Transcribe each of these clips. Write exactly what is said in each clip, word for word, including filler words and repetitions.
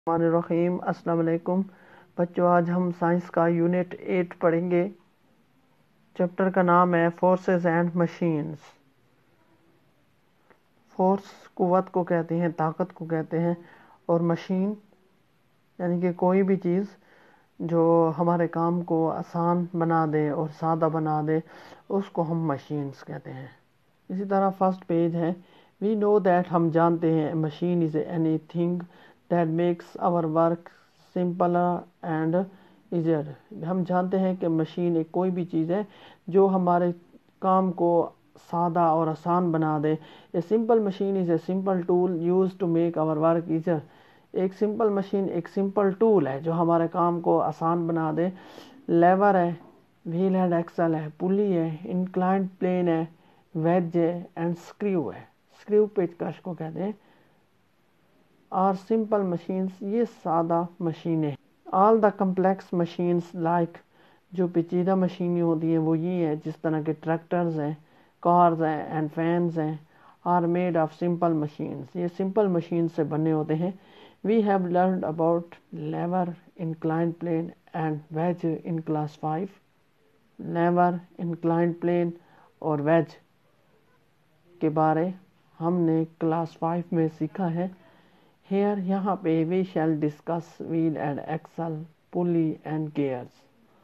الرحمن الرحیم۔ السلام علیکم بچوں، آج ہم سائنس کا یونٹ ایٹ پڑھیں گے۔ چیپٹر کا نام ہے فورسز اینڈ مشینز۔ فورس قوت کو کہتے ہیں، طاقت کو کہتے ہیں، اور مشین یعنی کہ کوئی بھی چیز جو ہمارے کام کو آسان بنا دے اور سادہ بنا دے، اس کو ہم مشینز کہتے ہیں۔ اسی طرح فرسٹ پیج ہے، وی نو دیٹ، ہم جانتے ہیں، machine is anything that makes our work simpler and easier۔ ہم جانتے ہیں کہ مشین ایک کوئی بھی چیز ہے جو ہمارے کام کو سادہ اور آسان بنا دے۔ A simple machine is a simple tool used to make our work easier۔ ایک سمپل مشین ایک سمپل ٹول ہے جو ہمارے کام کو آسان بنا دے۔ لیور ہے، وہیل اینڈ ایکسل ہے، پلی ہے، انکلائنڈ پلین ہے، ویج ہے، اینڈ اسکریو ہے۔ اسکریو پیچکش کو کہتے ہیں۔ آر سمپل مشینز، یہ سادہ مشینیں۔ All the complex machines like, جو پیچیدہ مشینیں ہوتی ہیں وہ یہ ہیں، جس طرح کے ٹریکٹرز ہیں، کارز ہیں، اینڈ فینز ہیں، are made of simple machines, یہ سمپل مشین سے بنے ہوتے ہیں۔ We have learned about lever, inclined plane and wedge in class five. Lever, inclined plane اور ویج کے بارے ہم نے کلاس فائیو میں سیکھا ہے۔ ہیئر، یہاں پہ we shall discuss wheel and axle, pulley and gears.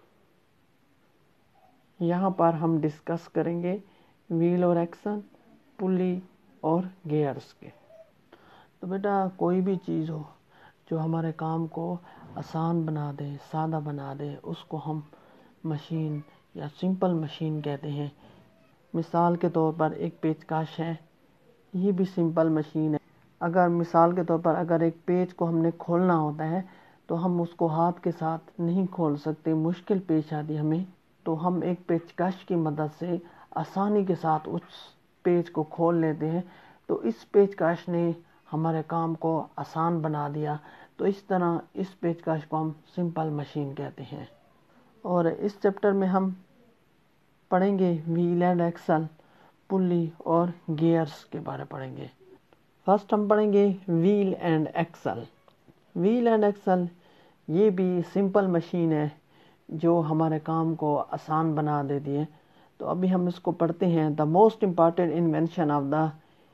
یہاں پر ہم ڈسکس کریں گے ویل اور ایکسل، پلی اور گیئرز کے۔ تو بیٹا کوئی بھی چیز ہو جو ہمارے کام کو آسان بنا دے، سادہ بنا دے، اس کو ہم مشین یا سمپل مشین کہتے ہیں۔ مثال کے طور پر ایک پیچکش ہے، یہ بھی سمپل مشین ہے۔ اگر مثال کے طور پر اگر ایک پیچ کو ہم نے کھولنا ہوتا ہے تو ہم اس کو ہاتھ کے ساتھ نہیں کھول سکتے، مشکل پیش آتی ہمیں، تو ہم ایک پیچکش کی مدد سے آسانی کے ساتھ اس پیچ کو کھول لیتے ہیں۔ تو اس پیچکش نے ہمارے کام کو آسان بنا دیا، تو اس طرح اس پیچکش کو ہم سمپل مشین کہتے ہیں۔ اور اس چیپٹر میں ہم پڑھیں گے ویل اینڈ ایکسل، پلی اور گیئرز کے بارے پڑھیں گے۔ فرسٹ ہم پڑھیں گے wheel and axle. Wheel and axle یہ بھی سمپل مشین ہے جو ہمارے کام کو آسان بنا دیتی ہے۔ تو ابھی ہم اس کو پڑھتے ہیں۔ The most important invention of the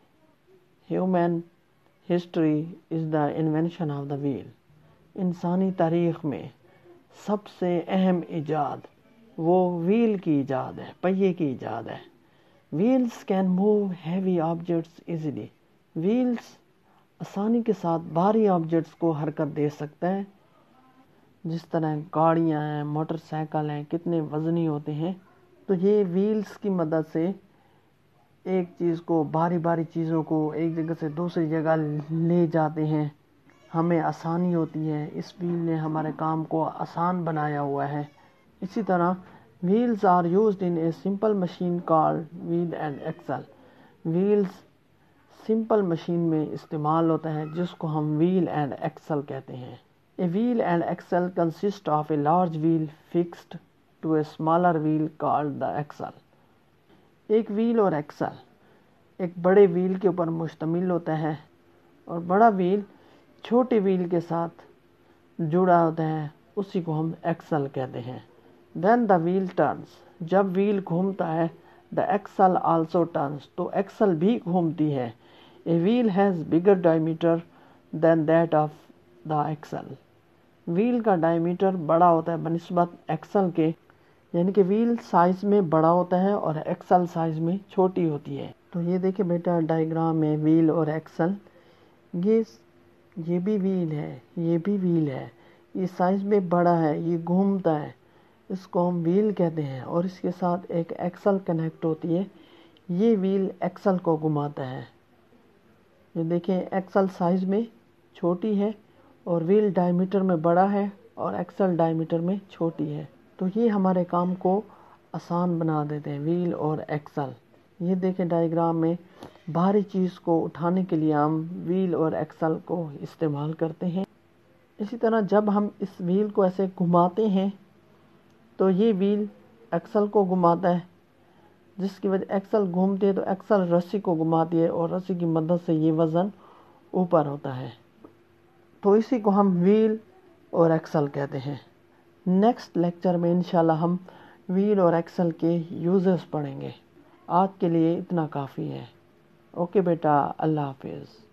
human history is the invention of the wheel. انسانی تاریخ میں سب سے اہم ایجاد وہ ویل کی ایجاد ہے، پہیے کی ایجاد ہے۔ Wheels can move heavy objects easily. Wheels آسانی کے ساتھ بھاری آبجیکٹس کو حرکت دے سکتا ہے، جس طرح گاڑیاں ہیں، موٹر سائیکل ہیں، کتنے وزنی ہوتے ہیں۔ تو یہ ویلز کی مدد سے ایک چیز کو، بھاری بھاری چیزوں کو ایک جگہ سے دوسری جگہ لے جاتے ہیں، ہمیں آسانی ہوتی ہے۔ اس ویل نے ہمارے کام کو آسان بنایا ہوا ہے۔ اسی طرح wheels are used in a simple machine called wheel and axle. Wheels simple machine میں استعمال ہوتا ہے جس کو ہم ویل اینڈ ایکسل کہتے ہیں۔ A wheel and axle consist of a large wheel fixed to a smaller wheel called the axle. ایک ویل اور ایکسل ایک بڑے ویل کے اوپر مشتمل ہوتا ہے، اور بڑا ویل چھوٹے ویل کے ساتھ جڑا ہوتا ہے، اسی کو ہم ایکسل کہتے ہیں۔ When the wheel turns، جب ویل گھومتا ہے، the axle also turns، تو ایکسل بھی گھومتی ہے۔ A wheel has bigger diameter than that of the axle۔ Wheel کا ڈائیمیٹر بڑا ہوتا ہے بنسبت ایکسل کے، یعنی کہ ویل سائز میں بڑا ہوتا ہے اور ایکسل سائز میں چھوٹی ہوتی ہے۔ تو یہ دیکھیں بیٹا ڈائیگرام میں ویل اور ایکسل، یہ یہ بھی ویل ہے، یہ بھی ویل ہے، یہ سائز میں بڑا ہے، یہ گھومتا ہے، اس کو ہم ویل کہتے ہیں، اور اس کے ساتھ ایک ایکسل کنیکٹ ہوتی ہے، یہ ویل ایکسل کو گھماتا ہے۔ یہ دیکھیں ایکسل سائز میں چھوٹی ہے اور ویل ڈائیمیٹر میں بڑا ہے اور ایکسل ڈائیمیٹر میں چھوٹی ہے، تو یہ ہمارے کام کو آسان بنا دیتے ہیں ویل اور ایکسل۔ یہ دیکھیں ڈائیگرام میں بھاری چیز کو اٹھانے کے لیے ہم ویل اور ایکسل کو استعمال کرتے ہیں۔ اسی طرح جب ہم اس ویل کو ایسے گھماتے ہیں تو یہ ویل ایکسل کو گھماتا ہے، جس کی وجہ ایکسل گھومتی ہے تو ایکسل رسی کو گھماتی ہے، اور رسی کی مدد سے یہ وزن اوپر ہوتا ہے۔ تو اسی کو ہم ویل اور ایکسل کہتے ہیں. نیکسٹ لیکچر میں انشاءاللہ ہم ویل اور ایکسل کے یوزز پڑھیں گے. آج کے لیے اتنا کافی ہے. اوکے بیٹا، اللہ حافظ.